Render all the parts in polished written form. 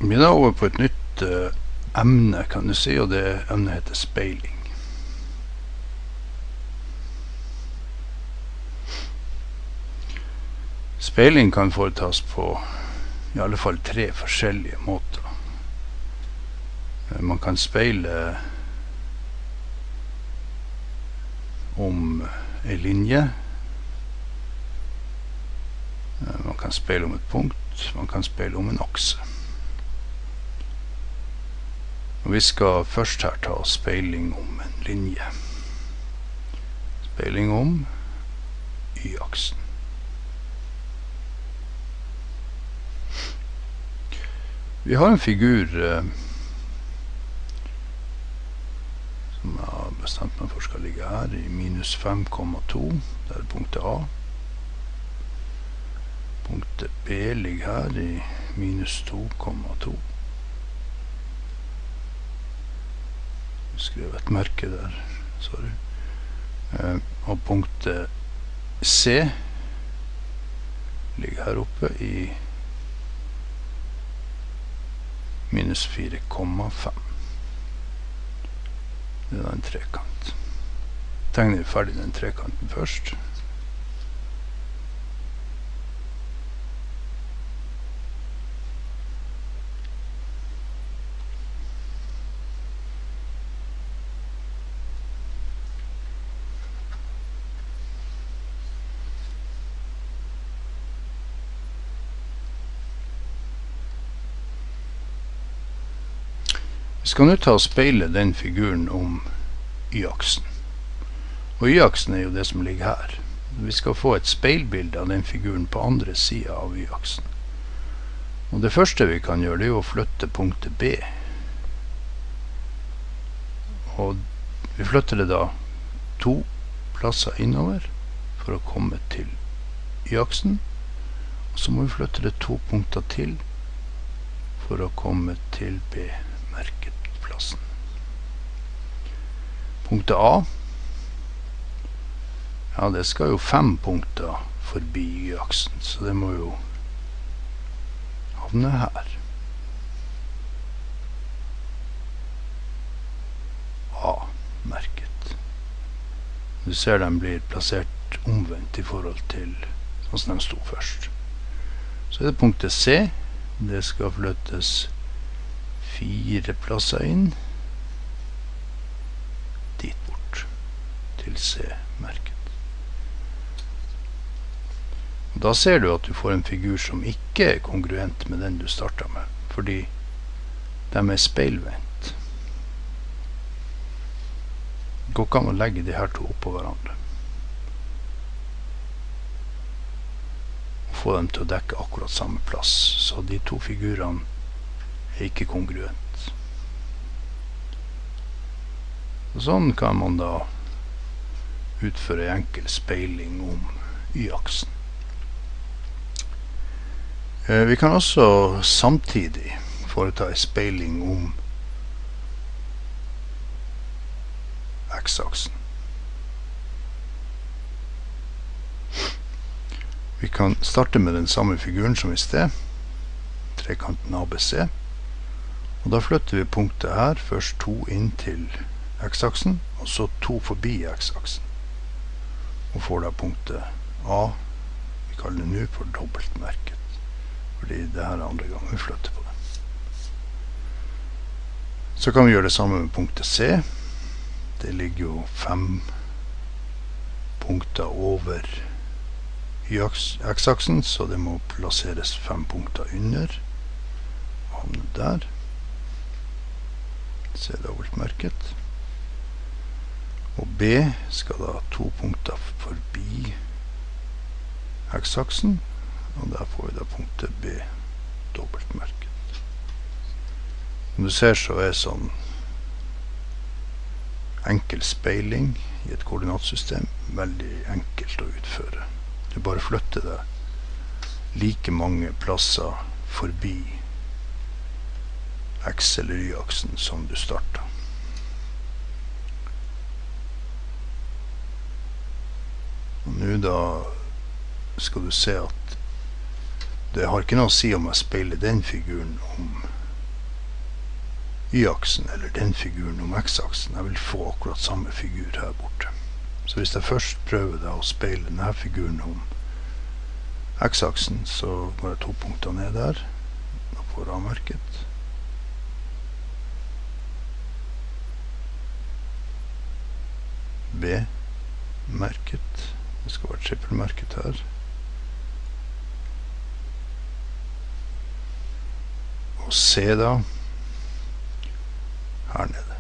Vi er da over på et nytt emne, kan du si, og det emnet heter speiling. Speiling kan foretas på i alle fall 3 forskjellige måter. Man kan speile om en linje, man kan speile om et punkt, man kan speile om en akse. Og vi skal først her ta speiling om en linje. Speiling om y-aksen. Vi har en figur som jeg har bestemt meg for skal ligge her i minus 5,2. Det er punktet A. Punktet B ligger her i minus 2,2. Jeg skrev et merke der, sorry. Og punktet C ligger her oppe i minus 4,5. Det er en trekant. Tegner vi ferdig den trekanten først. Vi skal nå ta og speile den figuren om y-aksen. Og y-aksen er jo det som ligger her. Vi skal få et speilbilde av den figuren på andre siden av y-aksen. Og det første vi kan gjøre, det er jo å flytte punktet B. Og vi flytter det da 2 plasser innover for å komme til y-aksen. Og så må vi flytte det 2 punkter til for å komme til B-merket. Punktet A, ja, det skal jo 5 punkter forbi y-aksen, så det må jo havne her. A-merket. Du ser den blir plassert omvendt i forhold til sånn som de sto først. Så er det punktet C, det skal flyttes 4 plasser inn dit bort til C-merket. Da ser du at du får en figur som ikke er kongruent med den du startet med, fordi de er speilvendt. Det går ikke an å legge de her to oppå hverandre og få dem til å dekke akkurat samme plass, så de to figurene er ikke kongruent. Og sånn kan man da utføre enkel speiling om y-aksen. Vi kan også samtidig foreta en speiling om x-aksen. Vi kan starte med den samme figuren som i sted, trekanten ABC. Og da flytter vi punktet her, først 2 inn til x-aksen, og så 2 forbi x-aksen. Og får da punktet A, vi kaller det nå for dobbeltmerket, fordi det her er andre gangen vi flytter på det. Så kan vi gjøre det samme med punktet C. Det ligger jo 5 punkter over x-aksen, så det må plasseres 5 punkter under, og havne der. C dobbeltmerket. Og B skal da 2 punkter forbi x-aksen, og der får vi da punktet B dobbeltmerket. Som du ser så er sånn enkel speiling i et koordinatsystem veldig enkelt å utføre. Du bare flytter det like mange plasser forbi x- eller y-aksen som du starter. Og nå da skal du se at det har ikke noe å si om jeg speiler den figuren om y-aksen, eller den figuren om x-aksen. Jeg vil få akkurat samme figur her borte. Så hvis jeg først prøver da å speile denne figuren om x-aksen, så går jeg 2 punkter ned der, og får A-merket. B-merket. Det skal være trippelmerket her. Og C da, her nede.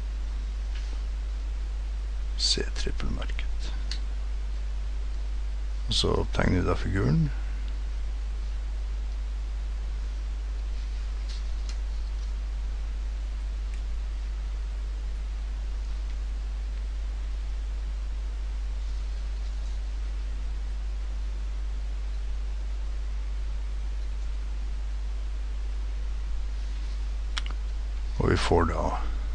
C trippelmerket. Og så tegner vi da figuren. Og vi får da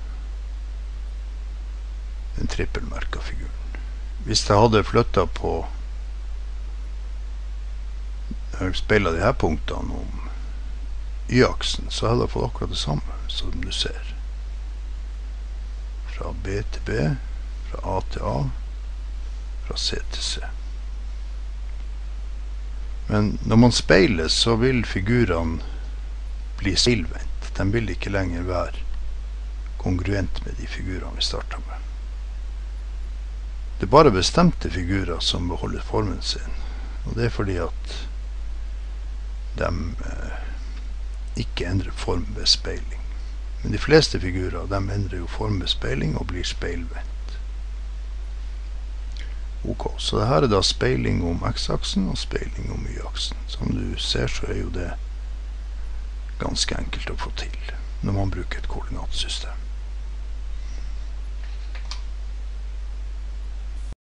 den trippelmerket figuren. Hvis jeg hadde flyttet på speilet de her punktene om y-aksen, så hadde jeg fått akkurat det samme, som du ser. Fra B til B, fra A til A, fra C til C. Men når man speiler, så vil figurene bli speilvendt. De vil ikke lenger være kongruent med de figurene vi startet med. Det er bare bestemte figurer som beholder formen sin, og det er fordi at de ikke endrer form ved speiling. Men de fleste figurer, de endrer jo form ved speiling og blir speilvendt. Ok, så det her er da speiling om x-aksen og speiling om y-aksen. Som du ser, så er jo det ganske enkelt å få til når man bruker et koordinatsystem.